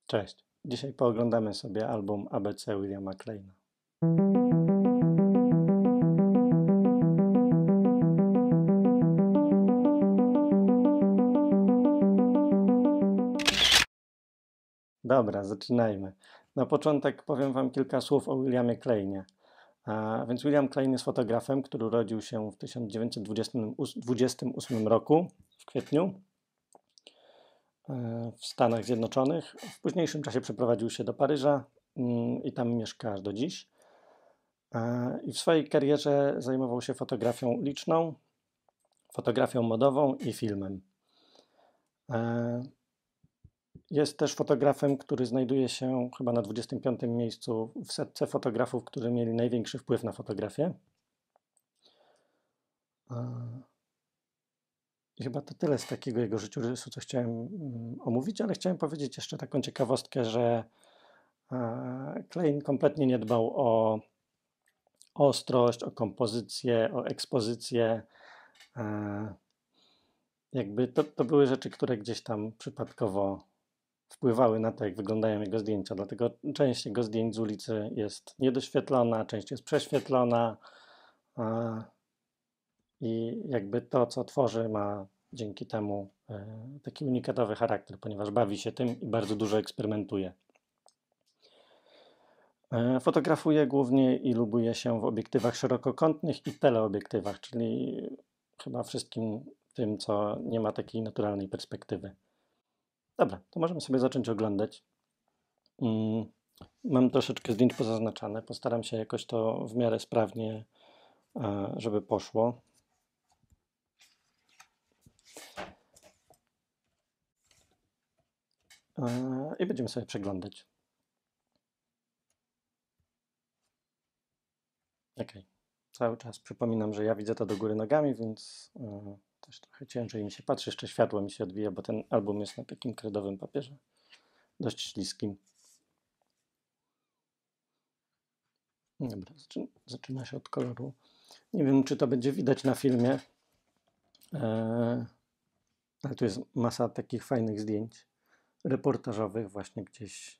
Cześć. Dzisiaj pooglądamy sobie album ABC Williama Kleina. Dobra, zaczynajmy. Na początek powiem Wam kilka słów o Williamie Kleinie. A więc William Klein jest fotografem, który urodził się w 1928 roku, w kwietniu, w Stanach Zjednoczonych. W późniejszym czasie przeprowadził się do Paryża i tam mieszka aż do dziś. I w swojej karierze zajmował się fotografią uliczną, fotografią modową i filmem. Jest też fotografem, który znajduje się chyba na 25. miejscu w setce fotografów, którzy mieli największy wpływ na fotografię. I chyba to tyle z takiego jego życiorysu, co chciałem omówić, ale chciałem powiedzieć jeszcze taką ciekawostkę, że Klein kompletnie nie dbał o ostrość, o kompozycję, o ekspozycję. Jakby to były rzeczy, które gdzieś tam przypadkowo wpływały na to, jak wyglądają jego zdjęcia. Dlatego część jego zdjęć z ulicy jest niedoświetlona, część jest prześwietlona i jakby to, co tworzy, ma dzięki temu taki unikatowy charakter, ponieważ bawi się tym i bardzo dużo eksperymentuje. Fotografuje głównie i lubuje się w obiektywach szerokokątnych i teleobiektywach, czyli chyba wszystkim tym, co nie ma takiej naturalnej perspektywy. Dobra, to możemy sobie zacząć oglądać. Mam troszeczkę zdjęć pozaznaczane. Postaram się jakoś to w miarę sprawnie, żeby poszło. I będziemy sobie przeglądać. Ok. Cały czas przypominam, że ja widzę to do góry nogami, więc też trochę ciężej mi się patrzy. Jeszcze światło mi się odbija, bo ten album jest na takim kredowym papierze. Dość śliskim. Dobra, zaczyna się od koloru. Nie wiem, czy to będzie widać na filmie, ale tu jest masa takich fajnych zdjęć reportażowych właśnie gdzieś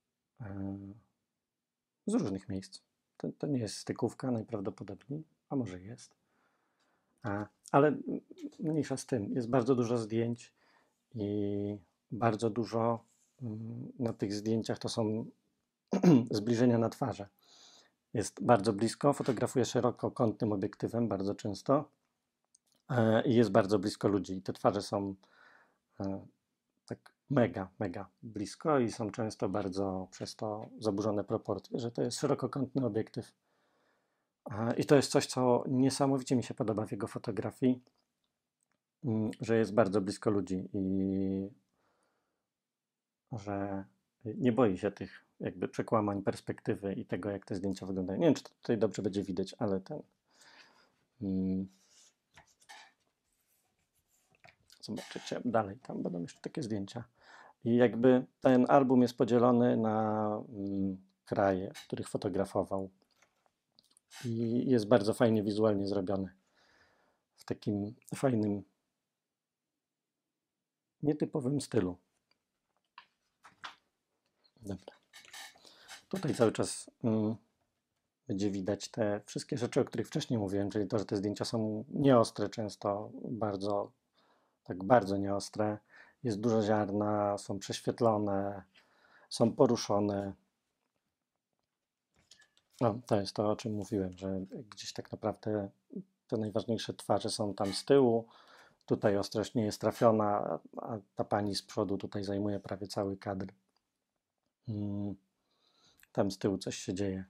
z różnych miejsc. To nie jest stykówka najprawdopodobniej, a może jest. Ale mniejsza z tym. Jest bardzo dużo zdjęć i bardzo dużo na tych zdjęciach to są zbliżenia na twarze. Jest bardzo blisko, fotografuje szerokokątnym obiektywem bardzo często i jest bardzo blisko ludzi. I te twarze są tak mega blisko i są często bardzo przez to zaburzone proporcje, że to jest szerokokątny obiektyw. I to jest coś, co niesamowicie mi się podoba w jego fotografii, że jest bardzo blisko ludzi i że nie boi się tych jakby przekłamań perspektywy i tego, jak te zdjęcia wyglądają. Nie wiem, czy to tutaj dobrze będzie widać, ale ten... Zobaczycie dalej, tam będą jeszcze takie zdjęcia. I jakby ten album jest podzielony na kraje, w których fotografował. I jest bardzo fajnie wizualnie zrobiony. W takim fajnym, nietypowym stylu. Dobra. Tutaj cały czas będzie widać te wszystkie rzeczy, o których wcześniej mówiłem, czyli to, że te zdjęcia są nieostre często, bardzo nieostre. Jest dużo ziarna, są prześwietlone, są poruszone. No, to jest to, o czym mówiłem, że gdzieś tak naprawdę te najważniejsze twarze są tam z tyłu. Tutaj ostrość nie jest trafiona, a ta pani z przodu tutaj zajmuje prawie cały kadr. Tam z tyłu coś się dzieje.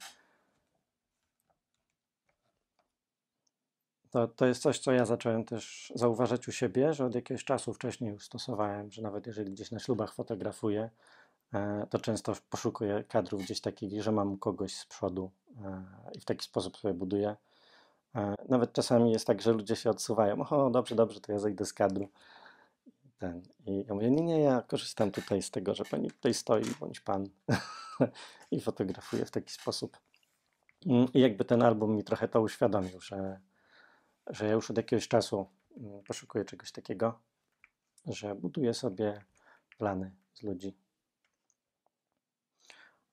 To jest coś, co ja zacząłem też zauważać u siebie, że od jakiegoś czasu wcześniej już stosowałem, że nawet jeżeli gdzieś na ślubach fotografuję, to często poszukuję kadrów gdzieś takich, że mam kogoś z przodu i w taki sposób sobie buduję. Nawet czasami jest tak, że ludzie się odsuwają. O, dobrze, to ja zejdę z kadru. I ja mówię, nie, ja korzystam tutaj z tego, że pani tutaj stoi, bądź pan i fotografuję w taki sposób. I jakby ten album mi trochę to uświadomił, że ja już od jakiegoś czasu poszukuję czegoś takiego, że buduję sobie plany z ludzi.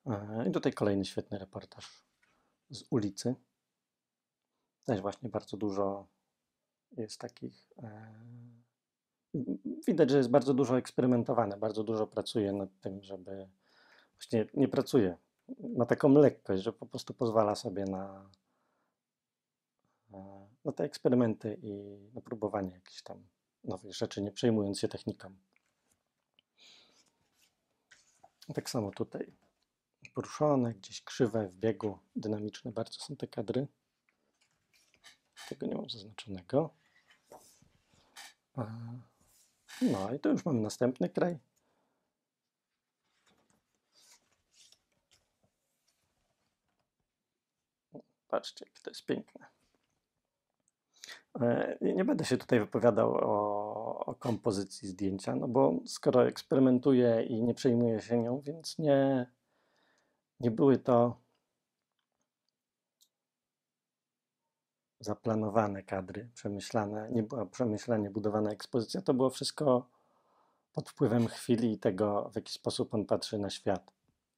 I tutaj kolejny świetny reportaż z ulicy. Też właśnie bardzo dużo jest takich. Widać, że jest bardzo dużo eksperymentowane, bardzo dużo pracuje nad tym, żeby. Właśnie nie pracuje. Ma taką lekkość, że po prostu pozwala sobie na te eksperymenty i na próbowanie jakichś tam nowych rzeczy, nie przejmując się techniką. Tak samo tutaj. Poruszone, gdzieś krzywe, w biegu, dynamiczne bardzo są te kadry. Tego nie mam zaznaczonego. No i tu już mamy następny kraj. Patrzcie, jak to jest piękne. Nie będę się tutaj wypowiadał o kompozycji zdjęcia, no bo skoro eksperymentuję i nie przejmuję się nią, więc nie były to zaplanowane kadry, przemyślane, nie była przemyślanie budowana ekspozycja, to było wszystko pod wpływem chwili i tego, w jaki sposób on patrzy na świat.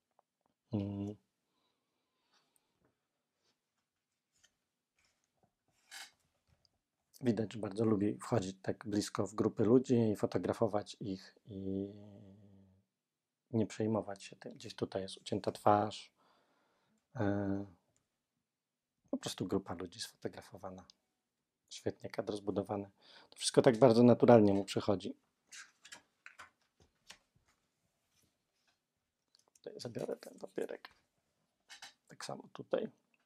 Widać, że bardzo lubi wchodzić tak blisko w grupy ludzi i fotografować ich i nie przejmować się tym. Gdzieś tutaj jest ucięta twarz. Po prostu grupa ludzi sfotografowana. Świetnie kadr zbudowany. To wszystko tak bardzo naturalnie mu przychodzi. Tutaj zabiorę ten papierek. Tak samo tutaj.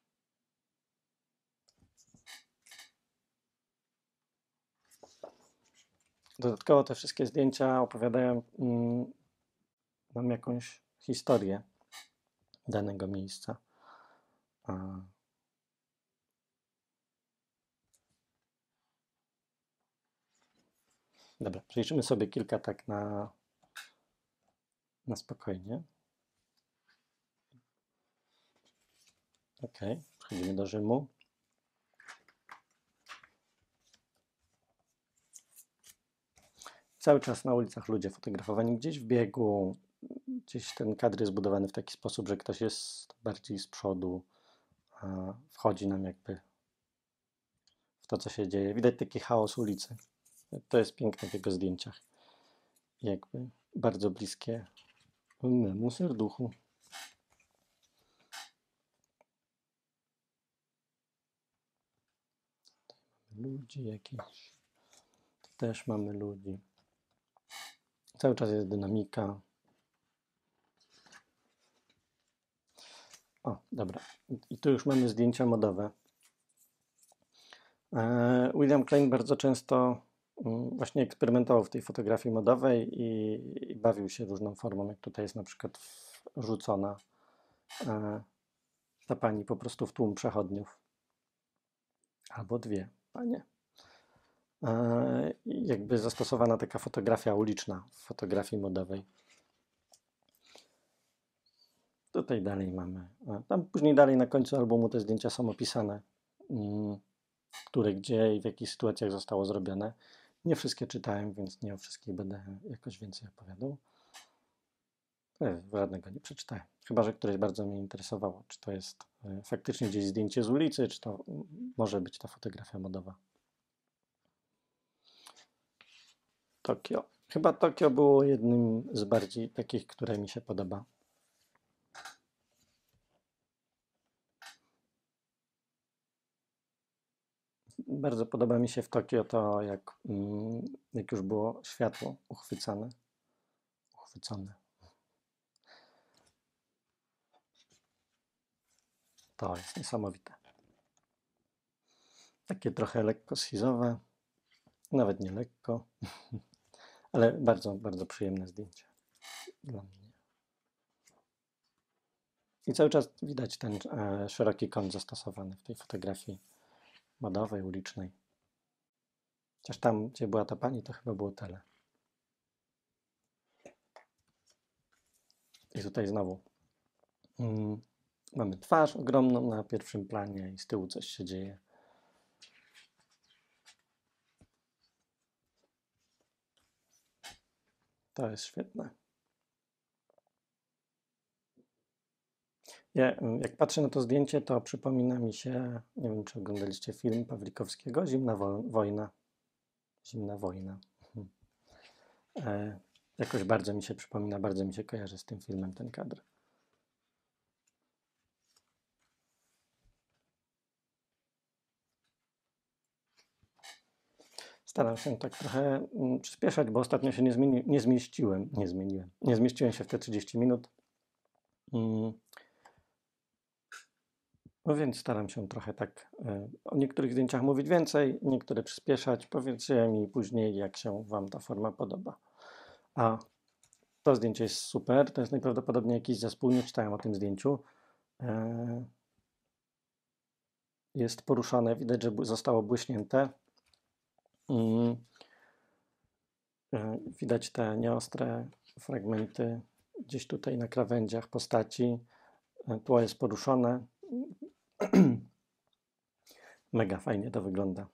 Dodatkowo te wszystkie zdjęcia opowiadają nam jakąś historię danego miejsca. Dobra, przejrzymy sobie kilka tak na spokojnie. Ok, przechodzimy do Rzymu. Cały czas na ulicach ludzie fotografowani gdzieś w biegu, gdzieś ten kadr jest zbudowany w taki sposób, że ktoś jest bardziej z przodu, wchodzi nam jakby w to, co się dzieje. Widać taki chaos ulicy. To jest piękne w jego zdjęciach. Jakby bardzo bliskie memu serduchu. Ludzi jakichś. Tu też mamy ludzi. Cały czas jest dynamika. O, dobra. I tu już mamy zdjęcia modowe. William Klein bardzo często właśnie eksperymentował w tej fotografii modowej i bawił się różną formą, jak tutaj jest na przykład rzucona ta pani po prostu w tłum przechodniów. Albo dwie panie. Jakby zastosowana taka fotografia uliczna w fotografii modowej. Tutaj dalej mamy. Tam później dalej na końcu albumu te zdjęcia są opisane, które, gdzie i w jakich sytuacjach zostało zrobione. Nie wszystkie czytałem, więc nie o wszystkich będę jakoś więcej opowiadał. Żadnego nie przeczytałem. Chyba że któreś bardzo mnie interesowało, czy to jest faktycznie gdzieś zdjęcie z ulicy, czy to może być ta fotografia modowa. Tokio. Chyba Tokio było jednym z bardziej takich, które mi się podoba. Bardzo podoba mi się w Tokio to, jak już było światło uchwycone. To jest niesamowite. Takie trochę lekko schizowe, nawet nie lekko, ale bardzo, bardzo przyjemne zdjęcie dla mnie. I cały czas widać ten szeroki kąt zastosowany w tej fotografii modowej, ulicznej. Chociaż tam, gdzie była ta pani, to chyba było tele. I tutaj znowu mamy twarz ogromną na pierwszym planie i z tyłu coś się dzieje. To jest świetne. Jak patrzę na to zdjęcie, to przypomina mi się, nie wiem, czy oglądaliście film Pawlikowskiego, Wojna. Zimna wojna. Mhm. Jakoś bardzo mi się przypomina, bardzo mi się kojarzy z tym filmem ten kadr. Staram się tak trochę przyspieszać, bo ostatnio się nie zmieściłem się w te 30 minut. No więc staram się trochę tak o niektórych zdjęciach mówić więcej, niektóre przyspieszać. Powiedzcie mi później, jak się Wam ta forma podoba. A to zdjęcie jest super, to jest najprawdopodobniej jakiś zespół, nie czytałem o tym zdjęciu. Jest poruszone, widać, że zostało błyśnięte. Widać te nieostre fragmenty gdzieś tutaj na krawędziach postaci. Tło jest poruszone. Mega fajnie to wygląda.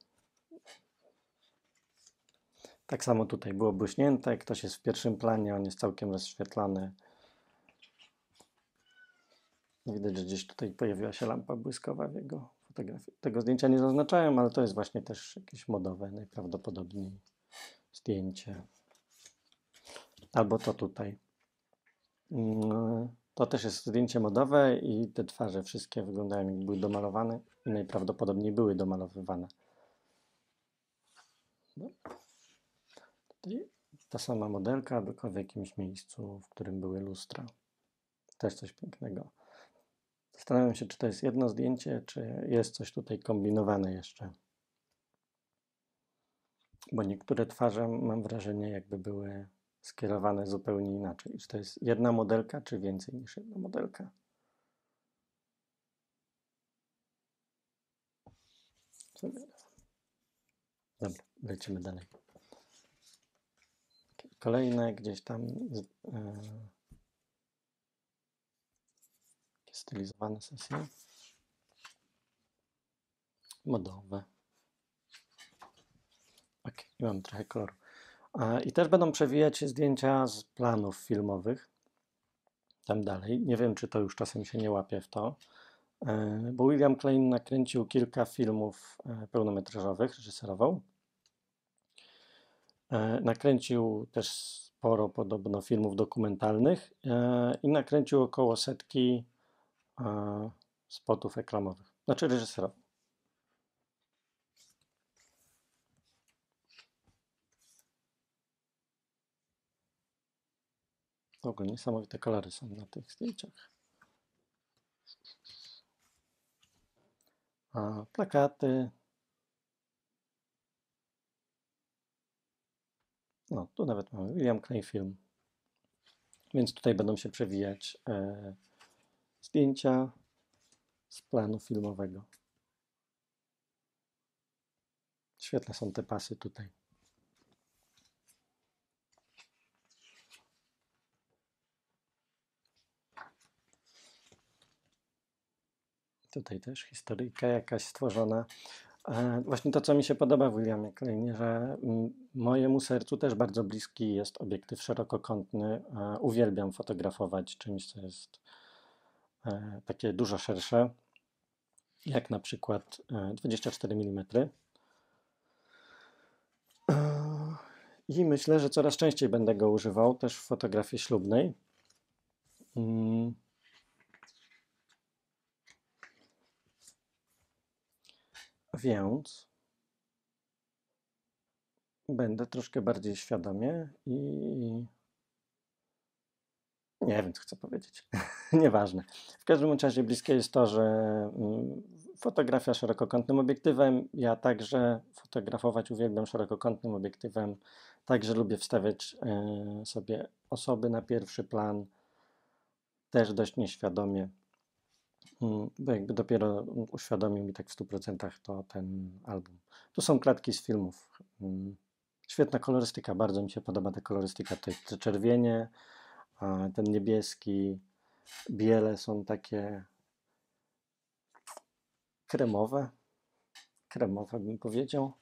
Tak samo tutaj było błyśnięte, ktoś jest w pierwszym planie, on jest całkiem rozświetlany. Widać, że gdzieś tutaj pojawiła się lampa błyskowa w jego fotografii. Tego zdjęcia nie zaznaczałem, ale to jest właśnie też jakieś modowe najprawdopodobniej zdjęcie. Albo to tutaj. To też jest zdjęcie modowe i te twarze wszystkie wyglądają, jak były domalowane i najprawdopodobniej były domalowywane. No. Tutaj ta sama modelka, tylko w jakimś miejscu, w którym były lustra. Też coś pięknego. Zastanawiam się, czy to jest jedno zdjęcie, czy jest coś tutaj kombinowane jeszcze. Bo niektóre twarze, mam wrażenie, jakby były skierowane zupełnie inaczej. Czy to jest jedna modelka, czy więcej niż jedna modelka? Dobra, lecimy dalej. Kolejne gdzieś tam stylizowane sesje. Modowe. Ok, i mam trochę koloru. I też będą przewijać się zdjęcia z planów filmowych. Tam dalej. Nie wiem, czy to już czasem się nie łapie w to. Bo William Klein nakręcił kilka filmów pełnometrażowych, reżyserował. Nakręcił też sporo podobno filmów dokumentalnych i nakręcił około 100 spotów reklamowych. Znaczy reżyserował. W ogóle niesamowite kolory są na tych zdjęciach. Plakaty. No, tu nawet mamy William Klein Film. Więc tutaj będą się przewijać zdjęcia z planu filmowego. Świetne są te pasy tutaj. Tutaj też historyjka jakaś stworzona. Właśnie to, co mi się podoba w Williamie Kleinie, że mojemu sercu też bardzo bliski jest obiektyw szerokokątny. Uwielbiam fotografować czymś, co jest takie dużo szersze, jak na przykład 24 mm. I myślę, że coraz częściej będę go używał też w fotografii ślubnej. Więc będę troszkę bardziej świadomie i nie wiem, co chcę powiedzieć. Nieważne. W każdym razie bliskie jest to, że fotografia szerokokątnym obiektywem. Ja także fotografować uwielbiam szerokokątnym obiektywem. Także lubię wstawiać sobie osoby na pierwszy plan. Też dość nieświadomie. Bo jakby dopiero uświadomił mi tak w 100% to ten album. Tu są klatki z filmów. Świetna kolorystyka, bardzo mi się podoba ta kolorystyka. Tutaj te czerwienie, ten niebieski, biele są takie kremowe. Kremowe bym powiedział.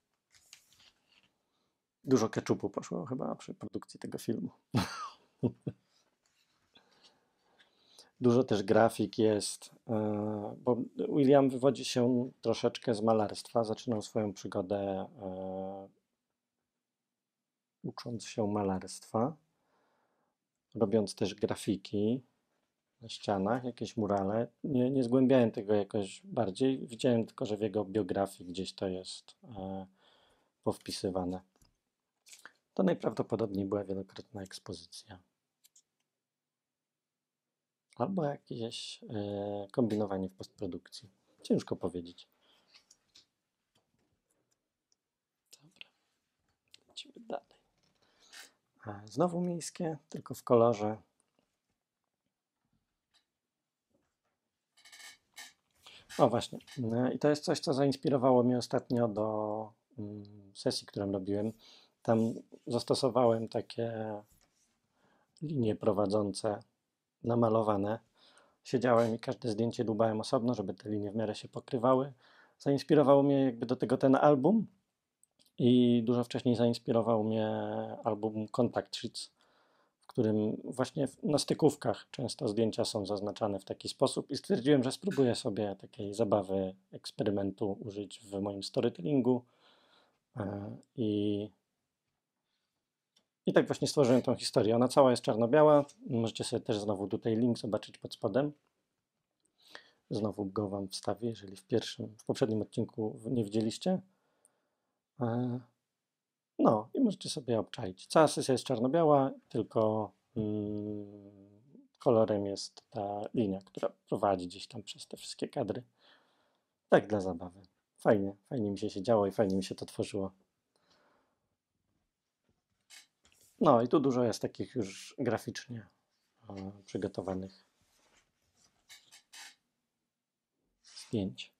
Dużo keczupu poszło chyba przy produkcji tego filmu. Dużo też grafik jest, bo William wywodzi się troszeczkę z malarstwa. Zaczynał swoją przygodę ucząc się malarstwa, robiąc też grafiki na ścianach, jakieś murale. Nie zgłębiałem tego jakoś bardziej. Widziałem tylko, że w jego biografii gdzieś to jest powpisywane. To najprawdopodobniej była wielokrotna ekspozycja. Albo jakieś kombinowanie w postprodukcji. Ciężko powiedzieć. Dobra, lecimy dalej. Znowu miejskie, tylko w kolorze. O właśnie, i to jest coś, co zainspirowało mnie ostatnio do sesji, którą robiłem. Tam zastosowałem takie linie prowadzące, namalowane. Siedziałem i każde zdjęcie dłubałem osobno, żeby te linie w miarę się pokrywały. Zainspirował mnie jakby do tego ten album i dużo wcześniej zainspirował mnie album Contact Sheets, w którym właśnie na stykówkach często zdjęcia są zaznaczane w taki sposób i stwierdziłem, że spróbuję sobie takiej zabawy, eksperymentu użyć w moim storytellingu i tak właśnie stworzyłem tą historię. Ona cała jest czarno-biała. Możecie sobie też znowu tutaj link zobaczyć pod spodem. Znowu go Wam wstawię, jeżeli w poprzednim odcinku nie widzieliście. No i możecie sobie obczaić. Cała sesja jest czarno-biała, tylko kolorem jest ta linia, która prowadzi gdzieś tam przez te wszystkie kadry. Tak dla zabawy. Fajnie mi się siedziało i fajnie mi się to tworzyło. No i tu dużo jest takich już graficznie przygotowanych zdjęć.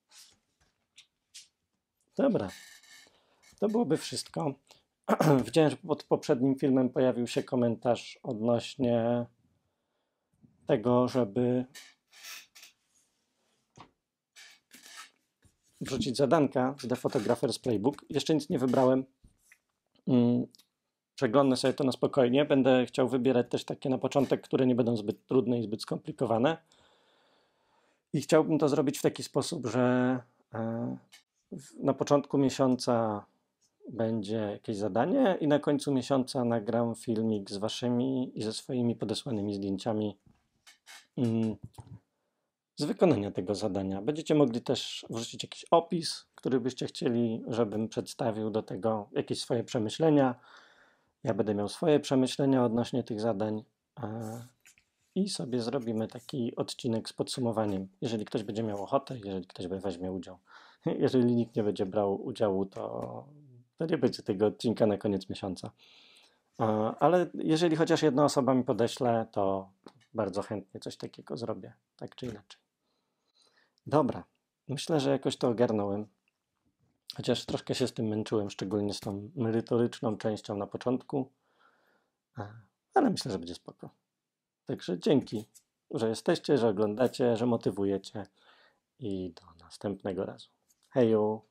Dobra, to byłoby wszystko. Widziałem, że pod poprzednim filmem pojawił się komentarz odnośnie tego, żeby wrzucić zadanka z The Photographer's Playbook. Jeszcze nic nie wybrałem. Przeglądnę sobie to na spokojnie. Będę chciał wybierać też takie na początek, które nie będą zbyt trudne i zbyt skomplikowane. I chciałbym to zrobić w taki sposób, że na początku miesiąca będzie jakieś zadanie i na końcu miesiąca nagram filmik z waszymi i ze swoimi podesłanymi zdjęciami z wykonania tego zadania. Będziecie mogli też wrzucić jakiś opis, który byście chcieli, żebym przedstawił do tego jakieś swoje przemyślenia. Ja będę miał swoje przemyślenia odnośnie tych zadań i sobie zrobimy taki odcinek z podsumowaniem. Jeżeli ktoś będzie miał ochotę, jeżeli ktoś weźmie udział. Jeżeli nikt nie będzie brał udziału, to nie będzie tego odcinka na koniec miesiąca. Ale jeżeli chociaż jedna osoba mi podeśle, to bardzo chętnie coś takiego zrobię, tak czy inaczej. Dobra, myślę, że jakoś to ogarnąłem. Chociaż troszkę się z tym męczyłem, szczególnie z tą merytoryczną częścią na początku. Ale myślę, że będzie spoko. Także dzięki, że jesteście, że oglądacie, że motywujecie i do następnego razu. Hejo!